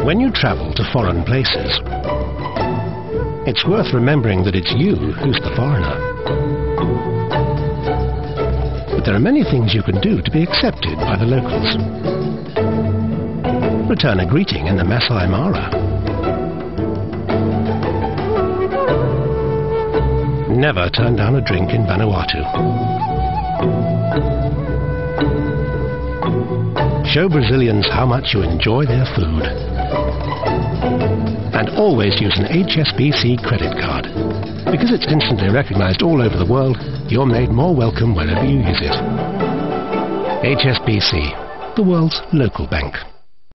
When you travel to foreign places, it's worth remembering that it's you who's the foreigner. But there are many things you can do to be accepted by the locals. Return a greeting in the Masai Mara. Never turn down a drink in Vanuatu. Show Brazilians how much you enjoy their food. And always use an HSBC credit card. Because it's instantly recognized all over the world, you're made more welcome wherever you use it. HSBC, the world's local bank.